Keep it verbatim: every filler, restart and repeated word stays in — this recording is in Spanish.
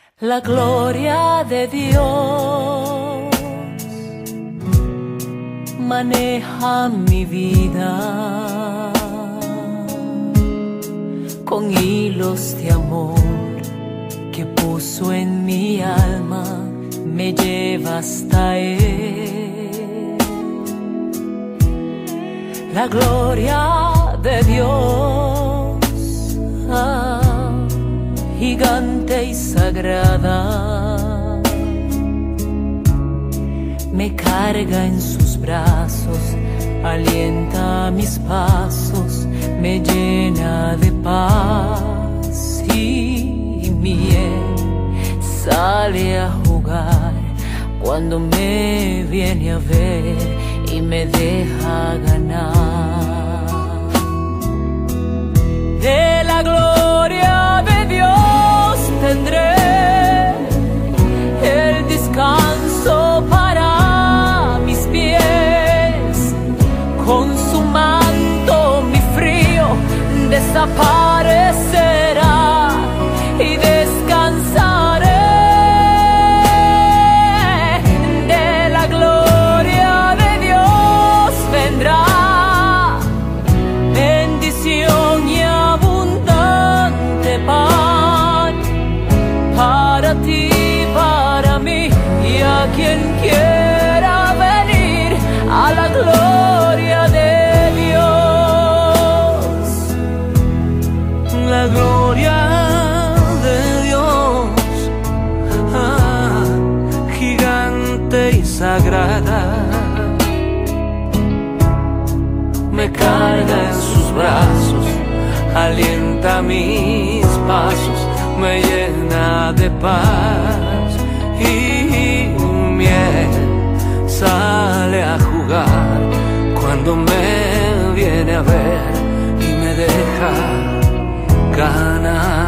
La gloria de Dios maneja mi vida, con hilos de amor que puso en mi alma, me lleva hasta Él. La gloria de Dios, ah, gigante y sagrada, me carga en sus brazos, alienta mis pasos, me llena de paz y miel, sale a jugar cuando me viene a ver y me deja ganar. De la gloria de Dios tendré el descanso para mis pies, con su manto mi frío desaparecerá y descansaré. De la gloria de Dios vendrá bendición y abundante pan para ti, para mí y a quien quiera venir a la gloria de Dios. La gloria de Dios, ah, gigante y sagrada, me carga en sus brazos, alienta mis pasos, me llena de paz y miel, sale a jugar cuando me viene a ver y me deja ganar.